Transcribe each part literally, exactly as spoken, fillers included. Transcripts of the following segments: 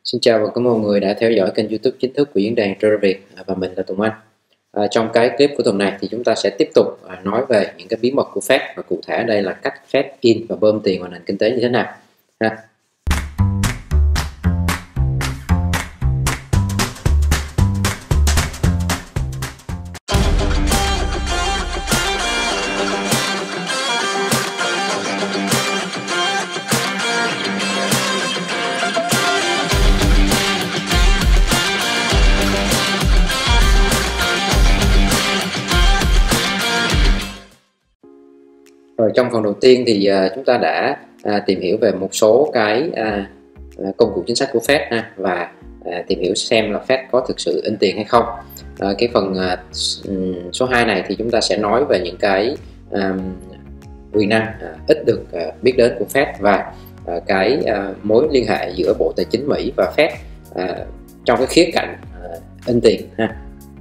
Xin chào và cảm ơn mọi người đã theo dõi kênh YouTube chính thức của diễn đàn Trader Việt và mình là Tùng Anh. À, trong cái clip của tuần này thì chúng ta sẽ tiếp tục à, nói về những cái bí mật của Fed, và cụ thể ở đây là cách Fed in và bơm tiền vào nền kinh tế như thế nào. Ha. Rồi trong phần đầu tiên thì uh, chúng ta đã uh, tìm hiểu về một số cái uh, công cụ chính sách của Fed ha, và uh, tìm hiểu xem là Fed có thực sự in tiền hay không. Uh, cái phần uh, số hai này thì chúng ta sẽ nói về những cái um, quyền năng uh, ít được uh, biết đến của Fed và uh, cái uh, mối liên hệ giữa Bộ Tài chính Mỹ và Fed uh, trong cái khía cạnh uh, in tiền ha.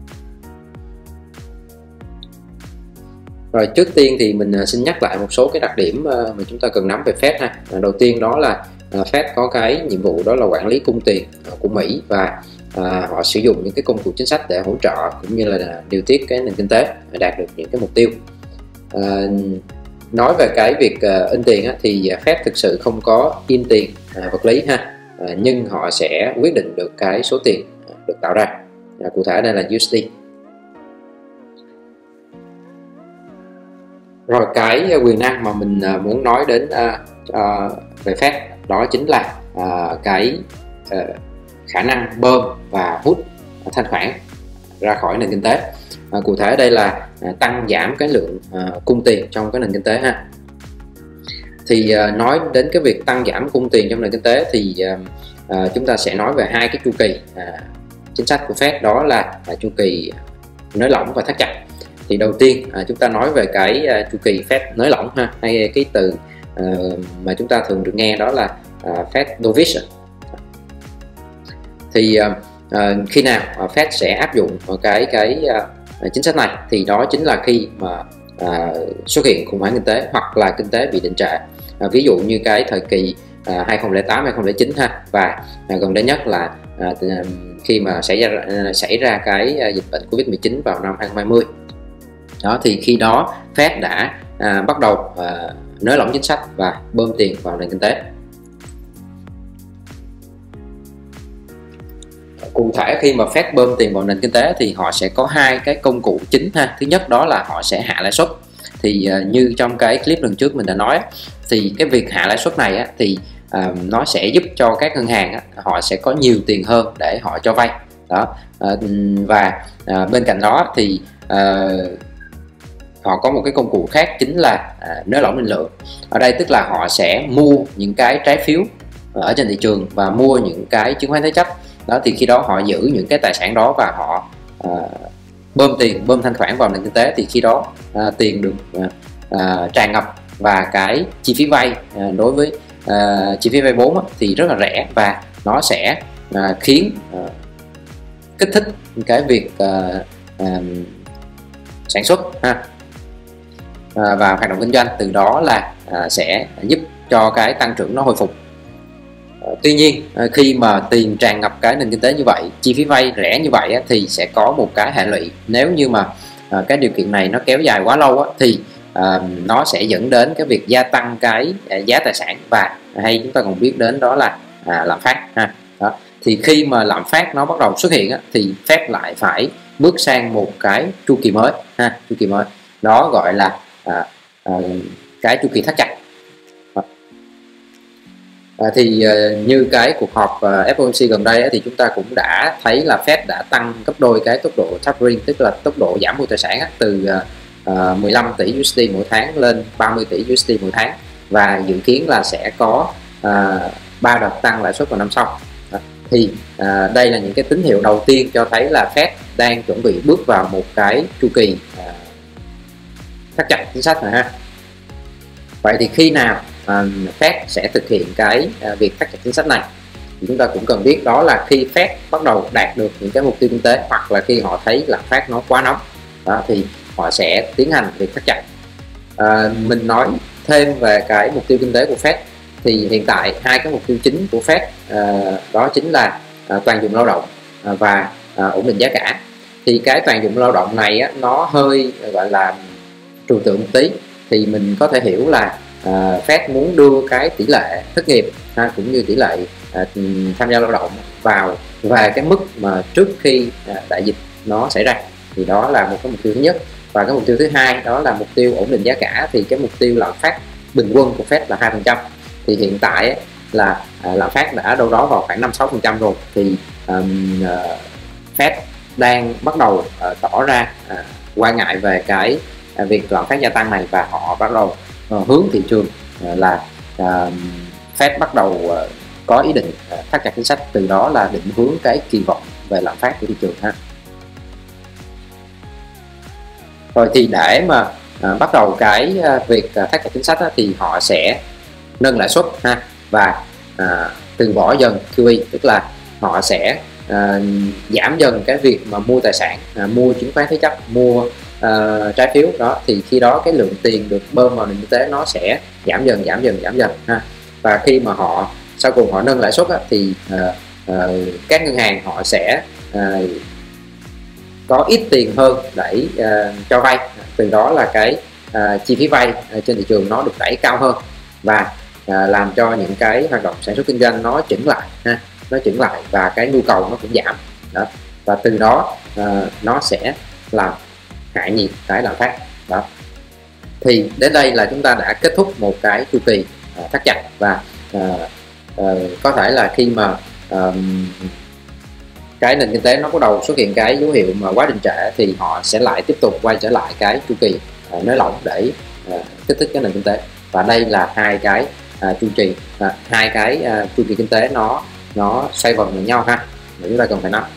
Rồi trước tiên thì mình xin nhắc lại một số cái đặc điểm mà chúng ta cần nắm về Fed ha. Đầu tiên đó là Fed có cái nhiệm vụ đó là quản lý cung tiền của Mỹ, và à, họ sử dụng những cái công cụ chính sách để hỗ trợ cũng như là điều tiết cái nền kinh tế đạt được những cái mục tiêu. À, nói về cái việc uh, in tiền á, thì Fed thực sự không có in tiền uh, vật lý ha, à, nhưng họ sẽ quyết định được cái số tiền được tạo ra. À, cụ thể đây là u ét đê. Rồi cái quyền năng mà mình muốn nói đến uh, uh, về Fed đó chính là uh, cái uh, khả năng bơm và hút thanh khoản ra khỏi nền kinh tế. Uh, cụ thể đây là uh, tăng giảm cái lượng uh, cung tiền trong cái nền kinh tế ha. Thì uh, nói đến cái việc tăng giảm cung tiền trong nền kinh tế thì uh, uh, chúng ta sẽ nói về hai cái chu kỳ uh, chính sách của Fed, đó là uh, chu kỳ nới lỏng và thắt chặt. Thì đầu tiên à, chúng ta nói về cái uh, chu kỳ Fed nới lỏng ha, hay cái từ uh, mà chúng ta thường được nghe đó là uh, Fed dovish. Thì uh, uh, khi nào uh, Fed sẽ áp dụng cái cái uh, chính sách này thì đó chính là khi mà uh, xuất hiện khủng hoảng kinh tế hoặc là kinh tế bị đình trệ. Uh, ví dụ như cái thời kỳ uh, hai không không tám hai không không chín ha, và uh, gần đây nhất là uh, khi mà xảy ra uh, xảy ra cái uh, dịch bệnh Covid mười chín vào năm hai không hai không. Đó thì khi đó Fed đã à, bắt đầu à, nới lỏng chính sách và bơm tiền vào nền kinh tế. Cụ thể khi mà Fed bơm tiền vào nền kinh tế thì họ sẽ có hai cái công cụ chính ha. Thứ nhất đó là họ sẽ hạ lãi suất. Thì à, như trong cái clip lần trước mình đã nói, thì cái việc hạ lãi suất này á, thì à, nó sẽ giúp cho các ngân hàng á, họ sẽ có nhiều tiền hơn để họ cho vay. Đó à, và à, bên cạnh đó thì à, họ có một cái công cụ khác chính là à, nới lỏng định lượng. Ở đây tức là họ sẽ mua những cái trái phiếu ở trên thị trường và mua những cái chứng khoán thế chấp. Đó thì khi đó họ giữ những cái tài sản đó và họ à, bơm tiền, bơm thanh khoản vào nền kinh tế, thì khi đó à, tiền được à, à, tràn ngập, và cái chi phí vay à, đối với à, chi phí vay vốn á, thì rất là rẻ, và nó sẽ à, khiến à, kích thích cái việc à, à, sản xuất ha, à, và hoạt động kinh doanh, từ đó là à, sẽ giúp cho cái tăng trưởng nó hồi phục. À, tuy nhiên à, khi mà tiền tràn ngập cái nền kinh tế như vậy, chi phí vay rẻ như vậy á, thì sẽ có một cái hệ lụy. Nếu như mà à, cái điều kiện này nó kéo dài quá lâu á, thì à, nó sẽ dẫn đến cái việc gia tăng cái à, giá tài sản, và hay chúng ta còn biết đến đó là à, lạm phát ha. Đó. Thì khi mà lạm phát nó bắt đầu xuất hiện á, thì Fed lại phải bước sang một cái chu kỳ mới ha, chu kỳ mới đó gọi là à, à, cái chu kỳ thắt chặt. À, thì à, như cái cuộc họp à, ép ô em xê gần đây á, thì chúng ta cũng đã thấy là Fed đã tăng gấp đôi cái tốc độ tapering, tức là tốc độ giảm mua tài sản á, từ à, mười lăm tỷ u ét đê mỗi tháng lên ba mươi tỷ u ét đê mỗi tháng, và dự kiến là sẽ có à, ba đợt tăng lãi suất vào năm sau. À, thì à, đây là những cái tín hiệu đầu tiên cho thấy là Fed đang chuẩn bị bước vào một cái chu kỳ à, thắt chặt chính sách này ha. Vậy thì khi nào à, Fed sẽ thực hiện cái à, việc thắt chặt chính sách này, thì chúng ta cũng cần biết đó là khi Fed bắt đầu đạt được những cái mục tiêu kinh tế, hoặc là khi họ thấy lạm phát nó quá nóng. Đó, thì họ sẽ tiến hành việc thắt chặt. À, mình nói thêm về cái mục tiêu kinh tế của Fed thì hiện tại hai cái mục tiêu chính của Fed uh, đó chính là uh, toàn dụng lao động uh, và uh, ổn định giá cả. Thì cái toàn dụng lao động này á, nó hơi gọi là trừu tượng một tí, thì mình có thể hiểu là uh, Fed muốn đưa cái tỷ lệ thất nghiệp ha, cũng như tỷ lệ uh, tham gia lao động vào về cái mức mà trước khi uh, đại dịch nó xảy ra. Thì đó là một cái mục tiêu thứ nhất. Và cái mục tiêu thứ hai đó là mục tiêu ổn định giá cả. Thì cái mục tiêu lạm phát bình quân của Fed là hai phần trăm. Thì hiện tại ấy, là uh, lạm phát đã đâu đó vào khoảng năm sáu phần trăm rồi. Thì um, uh, Fed đang bắt đầu uh, tỏ ra uh, quan ngại về cái uh, việc lạm phát gia tăng này, và họ bắt đầu uh, hướng thị trường uh, là uh, Fed bắt đầu uh, có ý định uh, thắt chặt chính sách, từ đó là định hướng cái kỳ vọng về lạm phát của thị trường ha. Rồi thì để mà uh, bắt đầu cái uh, việc uh, thắt chặt chính sách á, thì họ sẽ nâng lãi suất ha, và uh, từ bỏ dần quy i, tức là họ sẽ uh, giảm dần cái việc mà mua tài sản, uh, mua chứng khoán thế chấp, mua uh, trái phiếu đó. Thì khi đó cái lượng tiền được bơm vào nền kinh tế nó sẽ giảm dần giảm dần giảm dần ha. Và khi mà họ sau cùng họ nâng lãi suất á, thì uh, uh, các ngân hàng họ sẽ uh, có ít tiền hơn để uh, cho vay, từ đó là cái uh, chi phí vay uh, trên thị trường nó được đẩy cao hơn, và uh, làm cho những cái hoạt động sản xuất kinh doanh nó chững lại ha, nó chững lại và cái nhu cầu nó cũng giảm đó. Và từ đó uh, nó sẽ làm hạ nhiệt cái lạm phát đó. Thì đến đây là chúng ta đã kết thúc một cái chu kỳ uh, thắt chặt, và uh, uh, có thể là khi mà uh, cái nền kinh tế nó bắt đầu xuất hiện cái dấu hiệu mà quá đình trệ, thì họ sẽ lại tiếp tục quay trở lại cái chu kỳ uh, nới lỏng để uh, kích thích cái nền kinh tế. Và đây là hai cái uh, chu kỳ uh, hai cái uh, chu kỳ kinh tế nó nó xoay vần với nhau ha, mà chúng ta cần phải nói.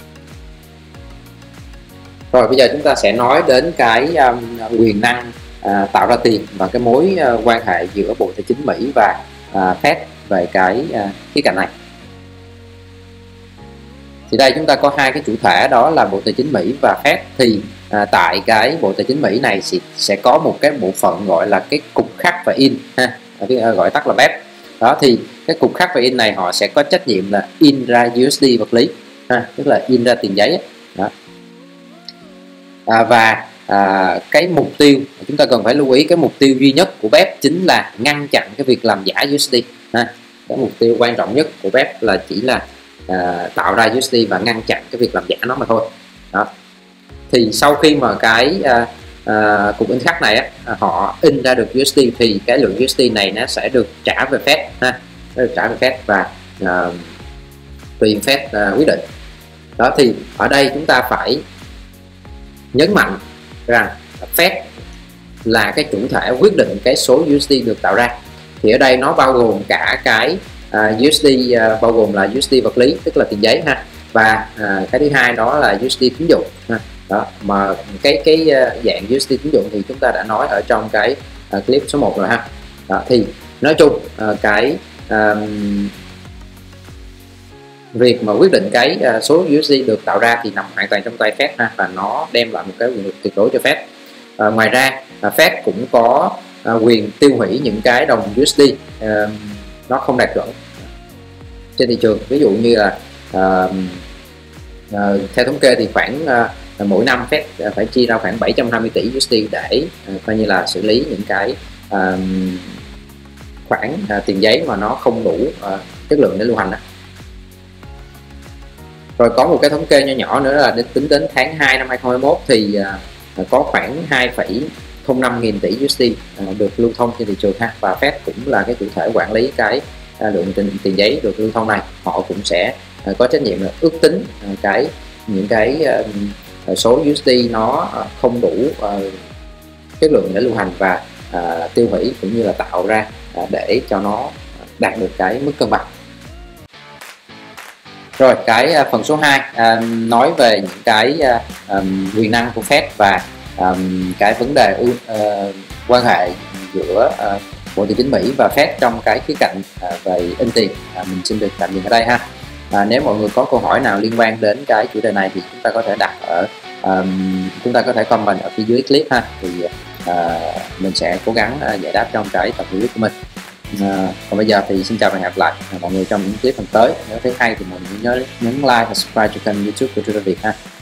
Rồi bây giờ chúng ta sẽ nói đến cái um, quyền năng uh, tạo ra tiền và cái mối uh, quan hệ giữa Bộ Tài chính Mỹ và uh, Fed về cái uh, khía cạnh này. Thì đây chúng ta có hai cái chủ thể, đó là Bộ Tài chính Mỹ và Fed. Thì à, tại cái Bộ Tài chính Mỹ này sẽ, sẽ có một cái bộ phận gọi là cái cục khắc và in ha, gọi tắt là bê e pê. Đó thì cái cục khắc và in này họ sẽ có trách nhiệm là in ra u ét đê vật lý ha, tức là in ra tiền giấy đó. À, và à, cái mục tiêu chúng ta cần phải lưu ý, cái mục tiêu duy nhất của bê e pê chính là ngăn chặn cái việc làm giả u ét đê ha. Cái mục tiêu quan trọng nhất của bê e pê là chỉ là À, tạo ra u ét đê và ngăn chặn cái việc làm giả nó mà thôi đó. Thì sau khi mà cái à, à, cục in khắc này á, họ in ra được u ét đê, thì cái lượng u ét đê này nó sẽ được trả về Fed ha, nó được trả về Fed và à, tùy Fed à, quyết định đó. Thì ở đây chúng ta phải nhấn mạnh rằng Fed là cái chủ thể quyết định cái số u ét đê được tạo ra. Thì ở đây nó bao gồm cả cái Uh, u ét đê uh, bao gồm là u ét đê vật lý, tức là tiền giấy ha, và uh, cái thứ hai đó là u ét đê tín dụng ha. Đó, mà cái cái uh, dạng u ét đê tín dụng thì chúng ta đã nói ở trong cái uh, clip số một rồi ha. Đó, thì nói chung uh, cái um, việc mà quyết định cái uh, số u ét đê được tạo ra thì nằm hoàn toàn trong tay Fed ha, và nó đem lại một cái quyền lực tuyệt đối cho Fed. Uh, ngoài ra uh, Fed cũng có uh, quyền tiêu hủy những cái đồng u ét đê uh, nó không đạt chuẩn trên thị trường. Ví dụ như là uh, uh, theo thống kê thì khoảng uh, mỗi năm Fed phải chi ra khoảng bảy trăm hai mươi tỷ u ét đê để uh, coi như là xử lý những cái uh, khoản uh, tiền giấy mà nó không đủ uh, chất lượng để lưu hành đó. Rồi có một cái thống kê nho nhỏ nữa là tính đến tháng hai năm hai nghìn không trăm hai mươi mốt thì uh, có khoảng hai phẩy không năm nghìn tỷ u ét đê uh, được lưu thông trên thị trường ha, và Fed cũng là cái chủ thể quản lý cái uh, lượng tiền, tiền giấy được lưu thông này. Họ cũng sẽ uh, có trách nhiệm là ước tính uh, cái những cái uh, số u ét đê nó uh, không đủ uh, chất lượng để lưu hành và uh, tiêu hủy, cũng như là tạo ra uh, để cho nó đạt được cái mức cân bằng. Rồi cái uh, phần số hai uh, nói về những cái uh, um, quyền năng của Fed và um, cái vấn đề uh, quan hệ giữa uh, Bộ Tài chính Mỹ và Fed trong cái khía cạnh uh, về in tiền. Uh, mình xin được tạm dừng ở đây ha. Uh, nếu mọi người có câu hỏi nào liên quan đến cái chủ đề này thì chúng ta có thể đặt ở um, chúng ta có thể comment ở phía dưới clip ha, thì uh, mình sẽ cố gắng uh, giải đáp trong cái tập video của mình. À, còn bây giờ thì xin chào và hẹn gặp lại mọi người trong những clip lần tới. Nếu thấy hay thì mọi người nhớ nhấn like và subscribe cho kênh YouTube của Trader Việt ha.